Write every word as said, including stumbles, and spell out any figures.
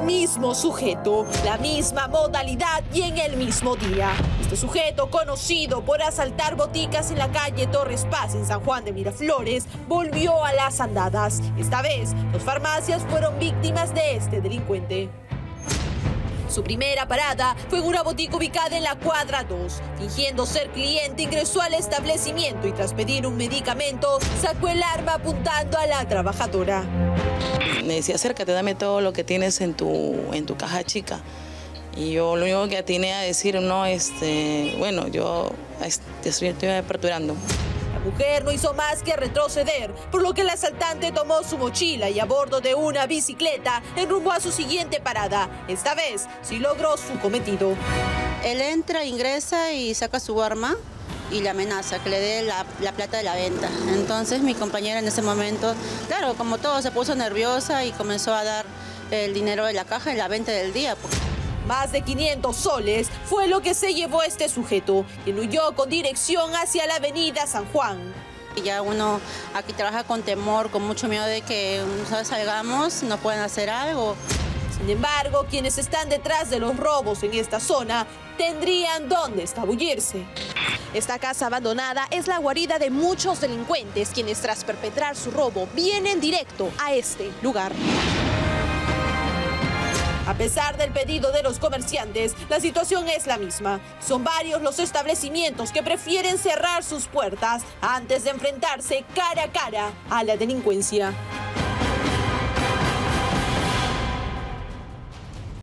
mismo sujeto, la misma modalidad y en el mismo día. Este sujeto, conocido por asaltar boticas en la calle Torres Paz en San Juan de Miraflores, volvió a las andadas. Esta vez, dos farmacias fueron víctimas de este delincuente. Su primera parada fue en una botica ubicada en la cuadra dos. Fingiendo ser cliente, ingresó al establecimiento y tras pedir un medicamento, sacó el arma apuntando a la trabajadora. Me decía, acércate, dame todo lo que tienes en tu, en tu caja chica. Y yo lo único que atiné a decir, no, este, bueno, yo te estoy, estoy aperturando. La mujer no hizo más que retroceder, por lo que el asaltante tomó su mochila y a bordo de una bicicleta enrumbó a su siguiente parada. Esta vez sí logró su cometido. Él entra, ingresa y saca su arma y le amenaza que le dé la, la plata de la venta. Entonces mi compañera en ese momento, claro, como todo, se puso nerviosa y comenzó a dar el dinero de la caja en la venta del día. Más de quinientos soles fue lo que se llevó este sujeto, quien huyó con dirección hacia la avenida San Juan. Y ya uno aquí trabaja con temor, con mucho miedo de que ¿sabes? salgamos, nos puedan hacer algo. Sin embargo, quienes están detrás de los robos en esta zona tendrían dónde escabullirse. Esta casa abandonada es la guarida de muchos delincuentes, quienes tras perpetrar su robo vienen directo a este lugar. A pesar del pedido de los comerciantes, la situación es la misma. Son varios los establecimientos que prefieren cerrar sus puertas antes de enfrentarse cara a cara a la delincuencia.